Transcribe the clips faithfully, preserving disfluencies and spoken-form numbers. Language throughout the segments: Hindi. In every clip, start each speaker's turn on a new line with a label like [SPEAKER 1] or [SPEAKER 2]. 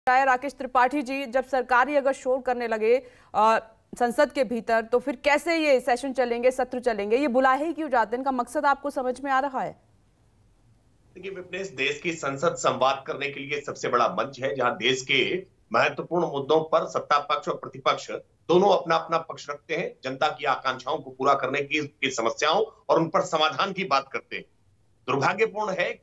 [SPEAKER 1] राकेश त्रिपाठी जी, जब सरकार ही अगर शोर करने लगे आ, संसद के भीतर, तो फिर कैसे ये सेशन चलेंगे, सत्र चलेंगे? ये बुलाए ही क्यों जाते हैं? इनका मकसद आपको समझ में आ रहा है?
[SPEAKER 2] देखिए विपनेश, देश की संसद संवाद करने के लिए सबसे बड़ा मंच है, जहां देश के महत्वपूर्ण मुद्दों पर सत्ता पक्ष और प्रतिपक्ष दोनों अपना अपना पक्ष रखते हैं, जनता की आकांक्षाओं को पूरा करने की, की समस्याओं और उन पर समाधान की बात करते हैं। दुर्भाग्यपूर्ण है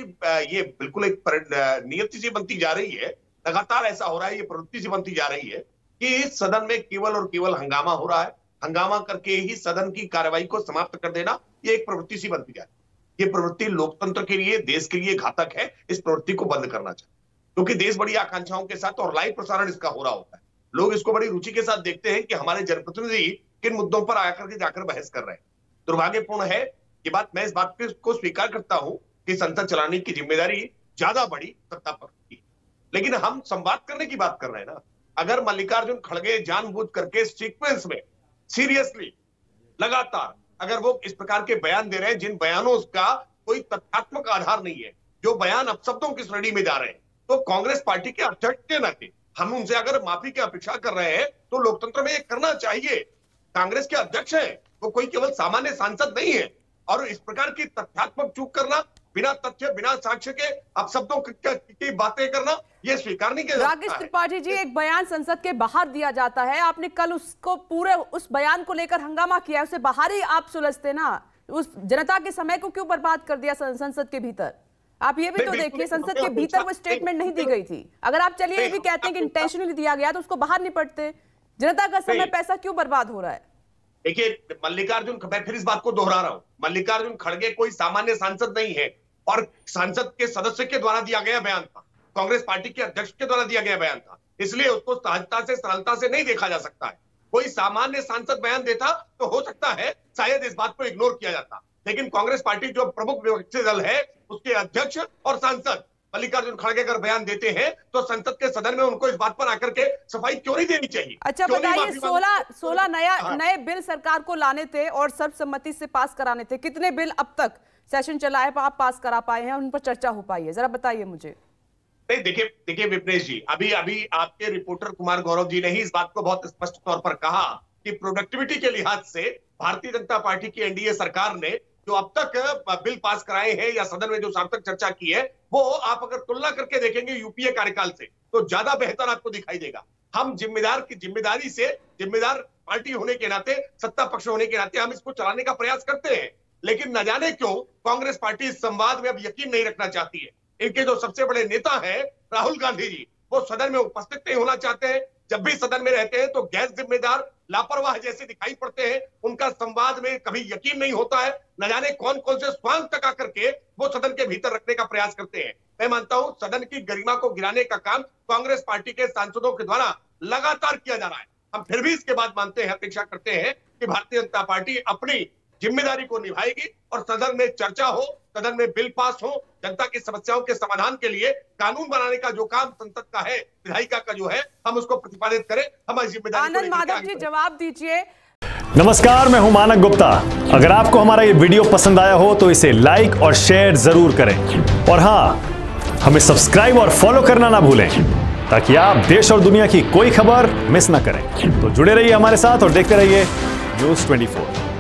[SPEAKER 2] कि ये बिल्कुल एक नियति सी बनती जा रही है, लगातार ऐसा हो रहा है, ये प्रवृत्ति सी बनती जा रही है कि सदन में केवल और केवल हंगामा हो रहा है, हंगामा करके ही सदन की कार्रवाई को समाप्त कर देना, ये एक प्रवृत्ति सी बनती जा रही है। ये प्रवृत्ति लोकतंत्र के लिए, देश के लिए घातक है। इस प्रवृत्ति को बंद करना चाहिए, क्योंकि देश बड़ी आकांक्षाओं के साथ और लाइव प्रसारण इसका हो रहा होता है। लोग इसको बड़ी रुचि के साथ देखते हैं कि हमारे जनप्रतिनिधि किन मुद्दों पर आकर के जाकर बहस कर रहे हैं। दुर्भाग्यपूर्ण है ये बात। मैं इस बात को स्वीकार करता हूं कि संसद चलाने की जिम्मेदारी ज्यादा बड़ी सत्ता पक्ष की, लेकिन हम संवाद करने की बात कर रहे हैं ना। अगर मल्लिकार्जुन खड़गे जानबूझ करके सीक्वेंस में सीरियसली लगातार अगर वो इस प्रकार के बयान दे रहे हैं जिन बयानों का कोई तथ्यात्मक आधार नहीं है, जो बयान अपशब्दों की श्रेणी में जा रहे हैं, तो कांग्रेस पार्टी के अध्यक्ष के नाते हम उनसे अगर माफी की अपेक्षा कर रहे हैं तो लोकतंत्र में ये करना चाहिए। कांग्रेस के अध्यक्ष हैं, वो कोई केवल सामान्य सांसद नहीं है, और इस प्रकार की तथ्यात्मक चूक करना, बिना तथ्य बिना साक्ष्य के अपशब्दों की बातें करना, ये स्वीकार नहीं किया जा सकता है।
[SPEAKER 1] राकेश त्रिपाठी जी, एक बयान संसद के बाहर दिया जाता है, आपने कल उसको पूरे उस बयान को लेकर हंगामा किया, उसे बाहर ही आप सुलझते ना, उस जनता के समय को क्यों बर्बाद कर दिया संसद के भीतर? आप ये भी तो देखिए, संसद के भीतर वो स्टेटमेंट नहीं दी गई थी। अगर आप चलिए ये भी कहते हैं कि इंटेंशनली दिया गया, तो उसको बाहर निपटते। जनता का समय पैसा क्यों बर्बाद हो रहा है?
[SPEAKER 2] देखिए मल्लिकार्जुन, मैं फिर इस बात को दोहरा रहा हूं, मल्लिकार्जुन खड़गे कोई सामान्य सांसद नहीं है, और सांसद के सदस्य के द्वारा दिया गया बयान था, कांग्रेस पार्टी के अध्यक्ष के द्वारा दिया गया बयान था, इसलिए उसको सहजता से, सरलता से नहीं देखा जा सकता है। कोई सामान्य सांसद बयान देता तो हो सकता है शायद इस बात को इग्नोर किया जाता, लेकिन कांग्रेस पार्टी जो प्रमुख विपक्षी दल है, उसके अध्यक्ष और सांसद मल्लिकार्जुन खड़गे अगर बयान देते हैं तो संसद के सदन में उनको इस बात पर आकर के सफाई क्यों नहीं देनी चाहिए?
[SPEAKER 1] अच्छा बताइए, सोलह सोलह नया हाँ। नए बिल सरकार को लाने थे और सर्वसम्मति से पास कराने थे। कितने बिल अब तक सेशन चला है, आप पास करा पाए हैं, उन पर चर्चा हो पाई है? जरा बताइए मुझे।
[SPEAKER 2] नहीं देखिए देखिए विपनेश जी, अभी अभी आपके रिपोर्टर कुमार गौरव जी ने ही इस बात को बहुत स्पष्ट तौर पर कहा कि प्रोडक्टिविटी के लिहाज से भारतीय जनता पार्टी की एनडीए सरकार ने जो अब तक बिल पास कराए हैं या सदन में जो सार्थक चर्चा की है, वो आप अगर तुलना करके देखेंगे यूपीए कार्यकाल से, तो ज्यादा बेहतर आपको दिखाई देगा। हम जिम्मेदार की जिम्मेदारी से, जिम्मेदार पार्टी होने के नाते, सत्ता पक्ष होने के नाते हम इसको चलाने का प्रयास करते हैं, लेकिन न जाने क्यों कांग्रेस पार्टी इस संवाद में अब यकीन नहीं रखना चाहती है। इनके जो सबसे बड़े नेता हैं राहुल गांधी जी, वो सदन में उपस्थित नहीं होना चाहते हैं। जब भी सदन में रहते हैं तो गैर जिम्मेदार, लापरवाह जैसे दिखाई पड़ते हैं। उनका संवाद में कभी यकीन नहीं होता है। न जाने कौन कौन से स्वांग तक आकर के वो सदन के भीतर रखने का प्रयास करते हैं। मैं मानता हूं सदन की गरिमा को गिराने का काम कांग्रेस पार्टी के सांसदों के द्वारा लगातार किया जा रहा है। हम फिर भी इसके बाद मानते हैं, अपेक्षा करते हैं कि भारतीय जनता पार्टी अपनी जिम्मेदारी को निभाएगी और सदन में चर्चा हो, सदन में बिल पास हो, जनता की समस्याओं के समाधान के लिए कानून बनाने का जो काम संसद का है, विधायिका का जो है, हम उसको प्रतिपादित करें। हमारी जिम्मेदारी।
[SPEAKER 1] आनंद माधव जी जवाब दीजिए।
[SPEAKER 3] नमस्कार, मैं हूं मानक गुप्ता। अगर आपको हमारा ये वीडियो पसंद आया हो तो इसे लाइक और शेयर जरूर करें, और हाँ, हमें सब्सक्राइब और फॉलो करना ना भूलें, ताकि आप देश और दुनिया की कोई खबर मिस ना करें। तो जुड़े रहिए हमारे साथ और देखते रहिए न्यूज़ ट्वेंटी फोर।